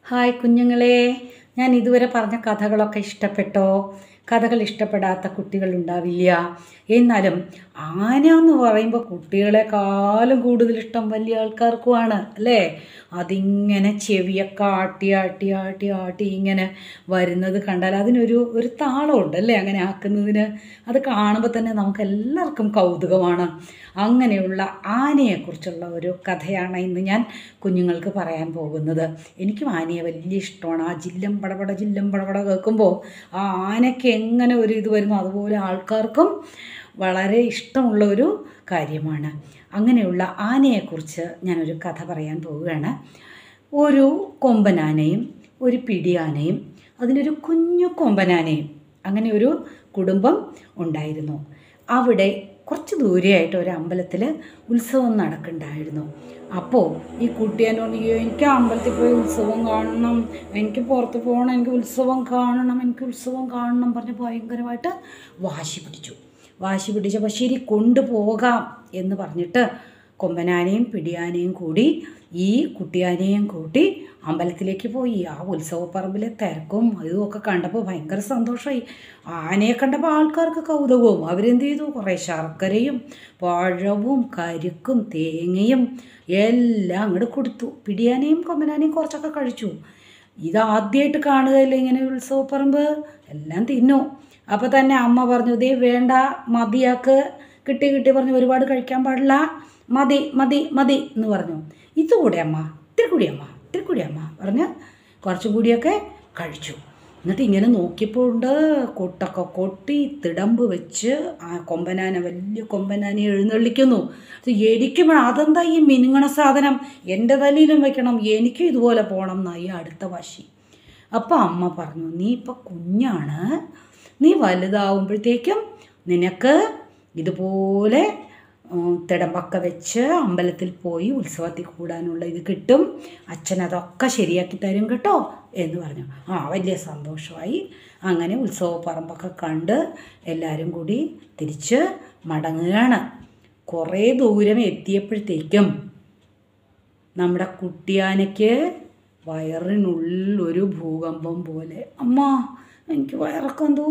Hi കുഞ്ഞുങ്ങളെ, ഞാൻ ഇതുവരെ പറഞ്ഞ കഥകളൊക്കെ ഇഷ്ടപ്പെട്ടോ? കഥകൾ ഇഷ്ടപ്പെടാത്ത കുട്ടികളുണ്ടാവില്ല. എന്നാലും ആന എന്ന് പറയുമ്പോൾ കുട്ടികളെക്കാളും കൂടുതൽ ഇഷ്ടം വലിയ ആൾക്കാർക്കുമാണ് അല്ലേ? അതിങ്ങനെ ചെവിയൊക്കെ ആട്ടി ആട്ടി ആട്ടി ആട്ടി ഇങ്ങനെ വരുന്നത് കണ്ടാൽ അതിനൊരു താളമുണ്ട് അല്ലേ? അങ്ങനെ ആക്കുന്നതിന് അത് കാണുമ്പോൾ തന്നെ നമുക്ക് എല്ലാവർക്കും കൗതുകമാണ്. അങ്ങനെയുള്ള ആനയെക്കുറിച്ചുള്ള ഒരു കഥയാണ് ഇന്ന് ഞാൻ കുഞ്ഞുങ്ങൾക്ക് പറയാൻ പോകുന്നത്. എനിക്കും ആനയെ വലിയ ഇഷ്ടമാണ്. ആ ജില്ലം പടപട കേൾക്കുമ്പോൾ ആ ആനയ്ക്ക് എങ്ങനെ ഒരു ഇത് വരുന്നു അതുപോലെ ആൾക്കാർക്കും വളരെ ഇഷ്ടമുള്ള ഒരു കാര്യമാണ്. അങ്ങനെയുള്ള ആനയെക്കുറിച്ച് ഞാനൊരു കഥ പറയാൻ പോവുകയാണ്. ഒരു കൊമ്പനാനയും ഒരു പിടിയാനയും അതിനൊരു കുഞ്ഞു കൊമ്പനാനയും, അങ്ങനെ ഒരു കുടുംബം ഉണ്ടായിരുന്നു. അവിടെ കുറച്ച് ദൂരെയായിട്ട് ഒരു അമ്പലത്തിൽ ഉത്സവം നടക്കുന്നുണ്ടായിരുന്നു. അപ്പോൾ ഈ കുട്ടിയെന്നോട് എനിക്ക് അമ്പലത്തിൽ പോയി ഉത്സവം കാണണം, എനിക്ക് പുറത്ത് പോകണം, എനിക്ക് ഉത്സവം കാണണം പറഞ്ഞ് ഭയങ്കരമായിട്ട് വാശി പിടിച്ചപ്പോൾ ശരി കൊണ്ടുപോകാം എന്ന് പറഞ്ഞിട്ട് കൊമ്പനാനയും പിടിയാനയും കൂടി ഈ കുട്ടിയാനയും കൂട്ടി അമ്പലത്തിലേക്ക് പോയി. ആ ഉത്സവപ്പറമ്പിലെ തിരക്കും ഇതുമൊക്കെ കണ്ടപ്പോൾ ഭയങ്കര സന്തോഷമായി. ആനയെ കണ്ടപ്പോൾ ആൾക്കാർക്ക് കൗതുകവും. അവരെന്ത് ചെയ്തു? കുറേ ശർക്കരയും പഴവും കരിക്കും തേങ്ങയും എല്ലാം അങ്ങോട്ട് കൊടുത്തു. പിടിയാനയും കൊമ്പനാനയും കുറച്ചൊക്കെ കഴിച്ചു. ഇതാദ്യമായിട്ട് കാണുകയല്ലേ ഇങ്ങനെ ഉത്സവപ്പറമ്പ്, എല്ലാം തിന്നു. അപ്പോൾ തന്നെ അമ്മ പറഞ്ഞു, ദേ വേണ്ട, മതിയാക്ക്, കിട്ടി പറഞ്ഞു, ഒരുപാട് കഴിക്കാൻ പാടില്ല, മതി എന്ന് പറഞ്ഞു. ഇതുകൂടെ അമ്മ, ഇത്തിരി കൂടി അമ്മ പറഞ്ഞ് കുറച്ചും കൂടിയൊക്കെ കഴിച്ചു. എന്നിട്ട് ഇങ്ങനെ നോക്കിയപ്പോൾ ഉണ്ട് കൊട്ടൊക്കെ കൊട്ടി തിടമ്പ് വെച്ച് ആ വലിയ കൊമ്പനാനെ എഴുന്നള്ളിക്കുന്നു. എനിക്കും വേണം, അതെന്താ ഈ മിനുങ്ങണ സാധനം, എൻ്റെ തലയിലും വെക്കണം, എനിക്കും ഇതുപോലെ പോകണം എന്നായി അടുത്ത വാശി. അപ്പം അമ്മ പറഞ്ഞു, നീ ഇപ്പം കുഞ്ഞാണ്, നീ വലുതാവുമ്പോഴത്തേക്കും നിനക്ക് ഇതുപോലെ തിടമ്പൊക്കെ വെച്ച് അമ്പലത്തിൽ പോയി ഉത്സവത്തിൽ കൂടാനുള്ള ഇത് കിട്ടും, അച്ഛനതൊക്കെ ശരിയാക്കി തരും കേട്ടോ എന്ന് പറഞ്ഞു. വലിയ സന്തോഷമായി. അങ്ങനെ ഉത്സവപ്പറമ്പൊക്കെ കണ്ട് എല്ലാവരും കൂടി തിരിച്ച് മടങ്ങുകയാണ്. കുറേ ദൂരം എത്തിയപ്പോഴത്തേക്കും നമ്മുടെ കുട്ടിയാനയ്ക്ക് വയറിനുള്ളിൽ ഒരു ഭൂകമ്പം പോലെ. അമ്മ, എനിക്ക് വയറൊക്കെ എന്തോ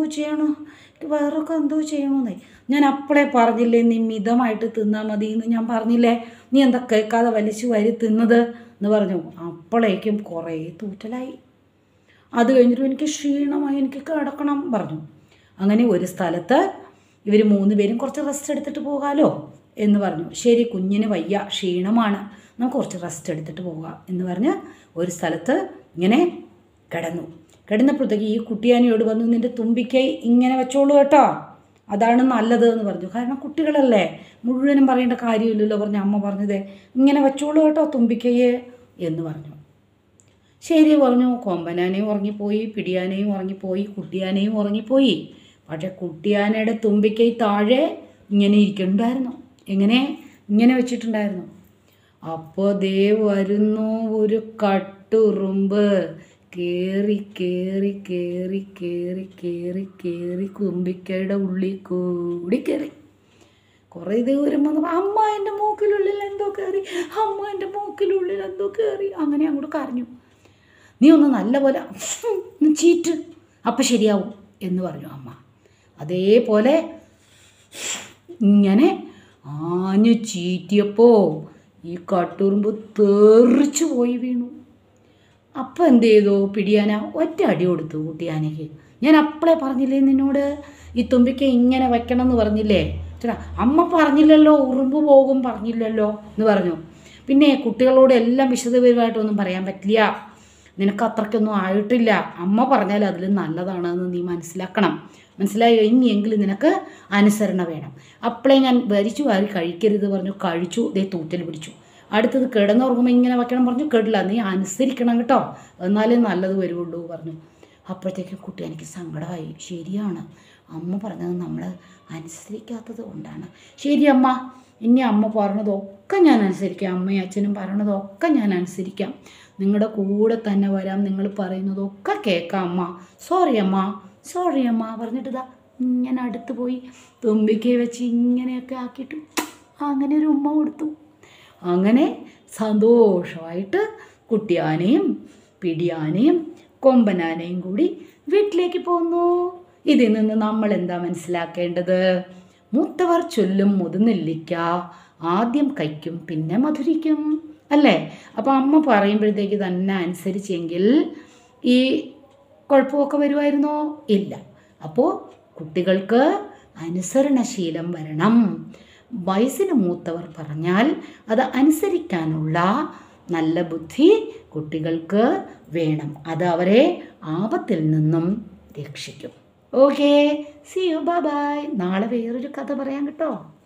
ചെയ്യണമെന്നേ. ഞാൻ അപ്പോഴേ പറഞ്ഞില്ലേ നീ മിതമായിട്ട് തിന്നാൽ മതി എന്ന് ഞാൻ പറഞ്ഞില്ലേ, നീ എന്താ കേൾക്കാതെ വലിച്ചു വരി തിന്നത് എന്ന് പറഞ്ഞു. അപ്പോഴേക്കും കുറേ തൂറ്റലായി. അത് കഴിഞ്ഞിട്ട് എനിക്ക് ക്ഷീണമായി, എനിക്ക് കിടക്കണം പറഞ്ഞു. അങ്ങനെ ഒരു സ്ഥലത്ത് ഇവർ 3 പേരും കുറച്ച് റെസ്റ്റ് എടുത്തിട്ട് പോകാമല്ലോ എന്ന് പറഞ്ഞു. ശരി, കുഞ്ഞിന് വയ്യ, ക്ഷീണമാണ്, നമുക്ക് കുറച്ച് റെസ്റ്റ് എടുത്തിട്ട് പോകാം എന്ന് പറഞ്ഞ് ഒരു സ്ഥലത്ത് ഇങ്ങനെ കിടന്നപ്പോഴത്തേക്ക് ഈ കുട്ടിയാനയോട് വന്നു, നിൻ്റെ തുമ്പിക്കൈ ഇങ്ങനെ വെച്ചോളൂ കേട്ടോ, അതാണ് നല്ലത് എന്ന് പറഞ്ഞു. കാരണം കുട്ടികളല്ലേ, മുഴുവനും പറയേണ്ട കാര്യമില്ലല്ലോ പറഞ്ഞു. അമ്മ പറഞ്ഞതേ ഇങ്ങനെ വെച്ചോളൂ കേട്ടോ തുമ്പിക്കൈയെ എന്ന് പറഞ്ഞു. ശരി പറഞ്ഞു. കൊമ്പനാനയും ഉറങ്ങിപ്പോയി, പിടിയാനയും ഉറങ്ങിപ്പോയി, കുട്ടിയാനയും ഉറങ്ങിപ്പോയി. പക്ഷെ കുട്ടിയാനയുടെ തുമ്പിക്കൈ താഴെ ഇങ്ങനെ ഇരിക്കുന്നുണ്ടായിരുന്നു. ഇങ്ങനെ വെച്ചിട്ടുണ്ടായിരുന്നു. അപ്പോൾ ദേ വരുന്നു ഒരു കട്ടുറുമ്പ്, കേറി തുമ്പിക്കൈയുടെ ഉള്ളിൽ കൂടി കയറി. കുറേ ദൂരം വന്നപ്പോൾ അമ്മ എൻ്റെ മൂക്കിനുള്ളിൽ എന്തോ കയറി അങ്ങനെ അങ്ങോട്ട് കരഞ്ഞു. നീ ഒന്ന് നല്ലപോലെ ചീറ്റ്, അപ്പം ശരിയാവും എന്ന് പറഞ്ഞു അമ്മ. അതേപോലെ ഇങ്ങനെ ആഞ്ഞു ചീറ്റിയപ്പോൾ ഈ കട്ടുറുമ്പ് തെറിച്ചു പോയി വീണു. അപ്പം എന്ത് ചെയ്തു? പിടിയാന ഒറ്റ അടി കൊടുത്തു കുട്ടിയാനയ്ക്ക്. ഞാൻ അപ്പോഴേ പറഞ്ഞില്ലേ നിന്നോട് ഈ തുമ്പിക്ക് ഇങ്ങനെ വെക്കണം എന്ന് പറഞ്ഞില്ലേ? ചേട്ടാ, അമ്മ പറഞ്ഞില്ലല്ലോ, ഉറുമ്പ് പോകും പറഞ്ഞില്ലല്ലോ എന്ന് പറഞ്ഞു. പിന്നെ കുട്ടികളോട് എല്ലാം വിശദവിവരമായിട്ടൊന്നും പറയാൻ പറ്റില്ല, നിനക്ക് അത്രയ്ക്കൊന്നും ആയിട്ടില്ല. അമ്മ പറഞ്ഞാൽ അതിൽ നല്ലതാണെന്ന് നീ മനസ്സിലായോ? ഇനിയെങ്കിലും നിനക്ക് അനുസരണ വേണം. അപ്പോഴേ ഞാൻ വരിച്ചു വാരി കഴിക്കരുത് പറഞ്ഞു. കഴിച്ചു, ദേ തൂറ്റൽ പിടിച്ചു. അടുത്തത് കിടന്നുറങ്ങുമ്പോൾ ഇങ്ങനെ വെക്കണം പറഞ്ഞു. കേട്ടില്ല, നീ അനുസരിക്കണം കേട്ടോ, എന്നാലേ നല്ലത് വരുള്ളൂ പറഞ്ഞു. അപ്പോഴത്തേക്കും കുട്ടി എനിക്ക് സങ്കടമായി. ശരിയാണ്, അമ്മ പറഞ്ഞത് നമ്മൾ അനുസരിക്കാത്തത് കൊണ്ടാണ്. ശരി അമ്മ, ഇനി അമ്മ പറഞ്ഞതൊക്കെ ഞാൻ അനുസരിക്കാം, അമ്മയും അച്ഛനും പറയണതൊക്കെ ഞാൻ അനുസരിക്കാം, നിങ്ങളുടെ കൂടെ തന്നെ വരാം, നിങ്ങൾ പറയുന്നതൊക്കെ കേൾക്കാം അമ്മ, സോറി അമ്മ പറഞ്ഞിട്ട് ഇങ്ങനെ അടുത്ത് പോയി തുമ്പിക്കൈ വെച്ച് ഇങ്ങനെയൊക്കെ ആക്കിയിട്ട് അങ്ങനെ ഒരു ഉമ്മ കൊടുത്തു. അങ്ങനെ സന്തോഷമായിട്ട് കുട്ടിയാനയും പിടിയാനയും കൊമ്പനാനയും കൂടി വീട്ടിലേക്ക് പോന്നു. ഇതിൽ നിന്ന് നമ്മൾ എന്താ മനസ്സിലാക്കേണ്ടത്? മൂത്തവർ ചൊല്ലും മുതുനെല്ലിക്ക ആദ്യം കയ്ക്കും പിന്നെ മധുരിക്കും, അല്ലേ? അപ്പോൾ അമ്മ പറയുമ്പോഴത്തേക്ക് തന്നെ അനുസരിച്ചെങ്കിൽ ഈ കുഴപ്പമൊക്കെ വരുമായിരുന്നോ? ഇല്ല. അപ്പോൾ കുട്ടികൾക്ക് അനുസരണശീലം വരണം. വയസ്സിന് മൂത്തവർ പറഞ്ഞാൽ അത് അനുസരിക്കാനുള്ള നല്ല ബുദ്ധി കുട്ടികൾക്ക് വേണം. അത് അവരെ ആപത്തിൽ നിന്നും രക്ഷിക്കും. Okay, see you, bye bye. നാളെ വേറൊരു കഥ പറയാം കേട്ടോ.